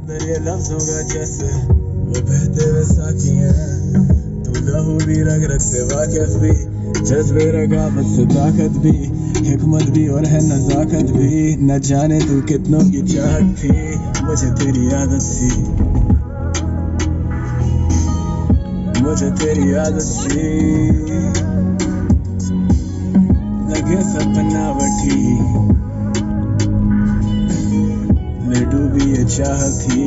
ये लफ्जों का जैसे वो बहते हुए साकी हैं। तू लहू भी रग रग से वाकिफ भी, जज्बे रगावत से ताकत भी, हिकमत भी और है नजाकत भी। न जाने तू कितनों की चाहत थी, मुझे तेरी आदत सी, मुझे तेरी आदत सी लगे सपनावटी में डूबी ये चाहत थी।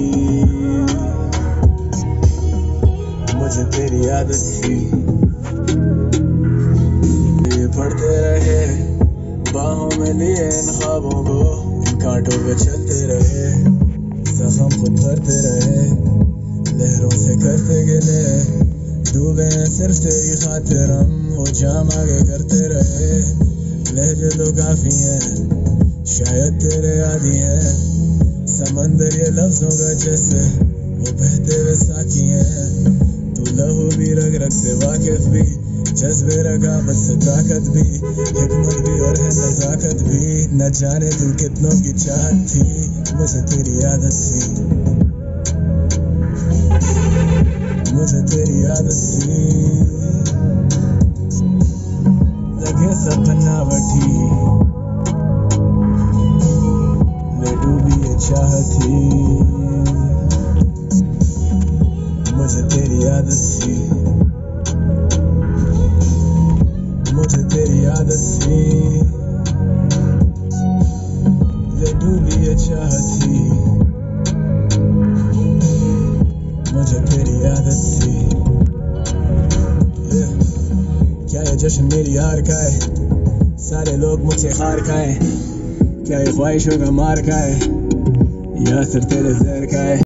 मुझे तेरी आदत थी, ये पढ़ते रहे बाहों में लिए इन ख्वाबों को, इन कांटों पे चलते रहे, जख्म खुद भरते रहे, लहरों से करते गिले, डूबे सिर्फ तेरी खातिर हम, वो जाम आगे करते रहे। लहजे तो काफी हैं, शायद तेरे आदि हैं, समंदर ये लफ्जों का जैसे वो बहते हुए साकी हैं। तू लहू भी रग रग से वाकिफ भी, जज्बे रगावत से ताकत भी, हिकमत भी और है नजाकत भी। न जाने तू कितनों की चाहत थी, मुझे तेरी आदत सी, मुझे तेरी आदत सी लगे सपनावटी में डूबी ये चाहत थी। मुझे तेरी आदत सी, मुझे तेरी आदत सी ले डूबी ये चाहत थी। मुझे तेरी आदत सी। क्या ये जश्न मेरी हार का है, सारे लोग मुझसे हार खाए, क्या ये ख्वाहिशों का मार का है, या सिर्फ तेरे जहर का है।